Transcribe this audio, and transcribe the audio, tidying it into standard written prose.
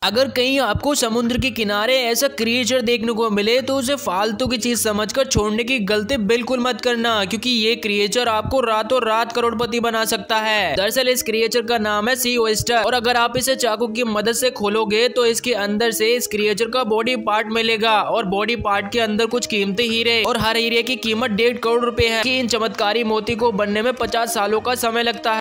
अगर कहीं आपको समुद्र के किनारे ऐसा क्रिएचर देखने को मिले तो उसे फालतू की चीज समझकर छोड़ने की गलती बिल्कुल मत करना, क्योंकि ये क्रिएचर आपको रातों रात करोड़पति बना सकता है। दरअसल इस क्रिएचर का नाम है सी ओयस्टर और अगर आप इसे चाकू की मदद से खोलोगे तो इसके अंदर से इस क्रिएचर का बॉडी पार्ट मिलेगा और बॉडी पार्ट के अंदर कुछ कीमती हीरे और हर हीरे की कीमत 1.5 करोड़ रुपए है। इन चमत्कारी मोती को बनने में 50 सालों का समय लगता है।